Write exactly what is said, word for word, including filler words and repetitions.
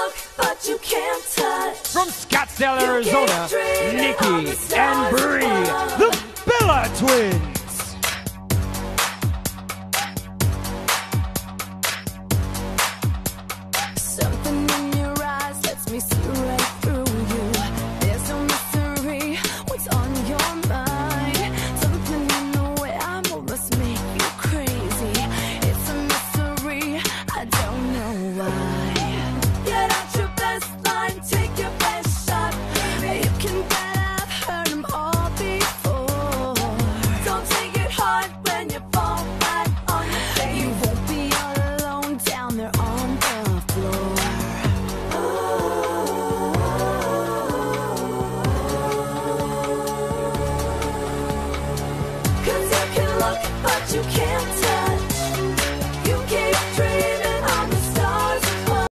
look, but you can't touch. From Scottsdale, Arizona, Nikki and Bree, the Bella Twins.